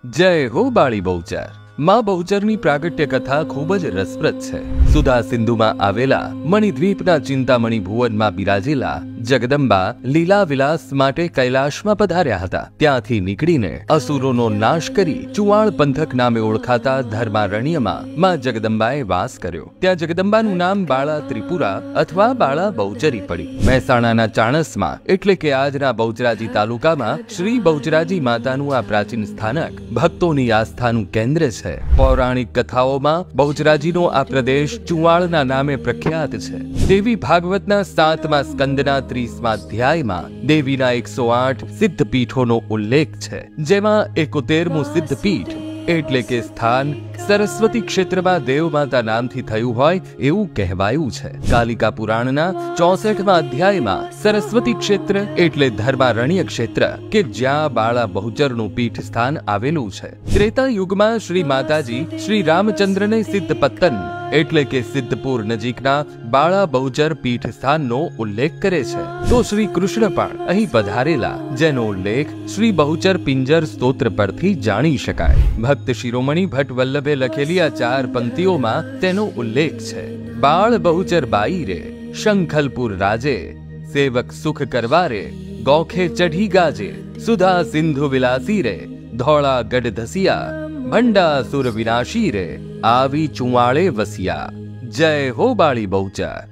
जय हो बाળી બહુચર। માં બહુચરની પ્રાગટ્ય કથા ખૂબ જ રસપ્રદ છે। સુધા સિંધુમાં આવેલા મણિદ્વીપના ચિંતામણી ભુવનમાં બિરાજેલા જગદંબા લીલા વિલાસ માટે કૈલાશમાં પધાર્યા હતા। ત્યાંથી નીકળીને અસુરોનો નાશ કરી ચુવાળ પંથક નામે ઓળખાતા ધર્મારણ્યમાં માં જગદંબાએ વાસ કર્યો। ત્યાં જગદંબાનું નામ બાળા ત્રિપુરા અથવા બાળા બહુચરી પડી। મહેસાણાના ચાણસમાં એટલે કે આજના બહુચરાજી તાલુકામાં શ્રી બહુચરાજી માતાનું આ પ્રાચીન સ્થાનક ભક્તોની આસ્થાનું કેન્દ્ર છે। પૌરાણિક કથાઓમાં બહુચરાજીનો આ પ્રદેશ ચુવાળના નામે પ્રખ્યાત છે। દેવી ભાગવતના 7મા સ્કંદના 30મા અધ્યાયમાં દેવીના 108 સિદ્ધપીઠોનો ઉલ્લેખ છે, જેમાં 71મું સિદ્ધપીઠ એટલે કે સ્થાન સરસ્વતી ક્ષેત્રમાં દેવમાતા નામથી થયું હોય એવું કહેવાયું છે। કાલિકા પુરાણના 64મા અધ્યાયમાં સરસ્વતી ક્ષેત્ર એટલે ધર્મારણ્ય ક્ષેત્ર કે જ્યાં બાળા બહુચરનું પીઠ સ્થાન આવેલું છે। ત્રેતા યુગમાં શ્રી માતાજી શ્રી રામચંદ્રને સિદ્ધપત્તન એટલે કે સિદ્ધપુર નજીકના બાળા બહુચર પીઠ સ્થાનનો ઉલ્લેખ કરે છે, તો શ્રી કૃષ્ણ પણ અહીં પધારેલા, જેનો ઉલ્લેખ શ્રી બહુચર પિંજર સ્તોત્ર પરથી જાણી શકાય। ભક્ત શિરોમણી ભટ્ટ વલ્લભે લખેલી આ 4 પંક્તિઓમાં તેનો ઉલ્લેખ છે। બાળ બહુચર બાઈ રે શંખલપુર રાજે, સેવક સુખ કરવા રે ગોખે ચઢી ગાજે, સુધા સિંધુ વિલાસી રે ધોળા ગઢ ધસિયા, ભંડા સુર વિનાશી રે આવી ચુવાળે વસિયા। જય હો બાળી બહુચર।